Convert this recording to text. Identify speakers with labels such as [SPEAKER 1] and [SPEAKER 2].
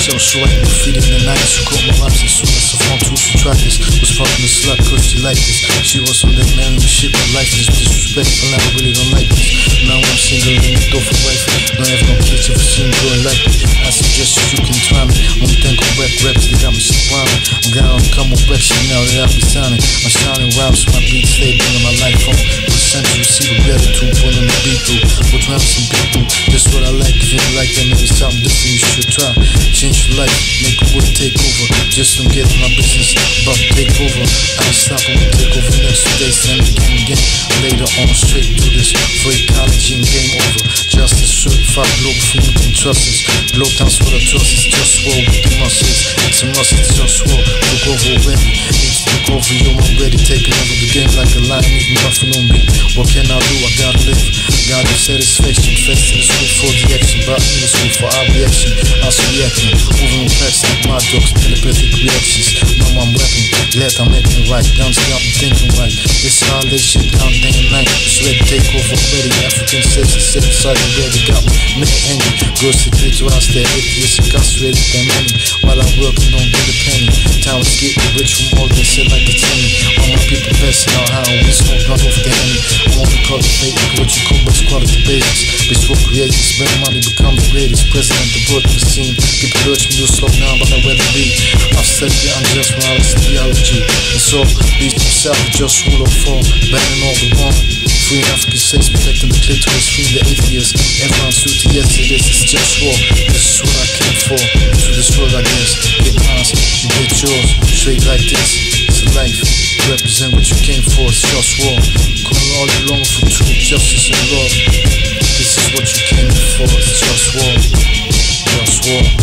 [SPEAKER 1] shell swipe, feeding the nights. Who caught my raps as soon as I found tools to try this. Was fucking the slut cause she liked this. She was on that man with shit, but life is disrespectful and I really don't like this. Now I'm single and a door for wife. Don't have no kids, if you see me going like this. I suggest you can try me. One thing on rap raps, they got me so rhyming. I'm gonna come on back shit now that I be signing. I'm shining rhymes, my beats stay bringing my life home. Percent to receive a gratitude, pulling the beat through. What rhymes and beat through. That's what I like. If you don't like that, maybe something different you should try. Change your life, make a wood take over. Just don't get in my business, but take over. I ain't stopping, we'll take over next day, send again. Later on, straight to this. For ecology and game over. Justice certified, Globalfirm, you can trust us. Globetown's what I trust, it's JustWar with the muscles. It's a must, it's JustWar. Took over already, it's took over, yo, I'm ready. Taking over the game like a lion, eating buffalo meat. What can I do? I gotta live. Gotta have satisfaction, fast in the school for the action. Brought in the school for our reaction. I was reacting, moving past like my dogs, telepathic reactions. Now I'm rapping, glad I'm making it right. Down to I'm thinking right. This how I lay shit down day and night. It's ready to take over already. African slaves and sit inside the ready. Got me mad angry. Girls to get to us, they're atheists, incarcerated, they're money. While I'm working, don't get a penny. Time is getting rich from all this shit like a tenny. All my people passing out how we smoke blunt off the enemy. I wanna cultivate what you call best quality basics. Bitch for creators, spend money, become the greatest. President, the birth of the scene. People urge me to slow down, but I'd rather be. I've studied the unjust morality theology. And so, leave yourself a just rule of form, banning all the wrong. Free African states, protecting the clitoris, free the atheists. Everyone's duty, yes it is, it's JustWar. This is what I came for, to this world I guess. Get mine, you get yours, straight like this. It's a life, represent what you came for, it's JustWar. Calling all you long for truth, justice and love. This is what you came for, it's JustWar. JustWar.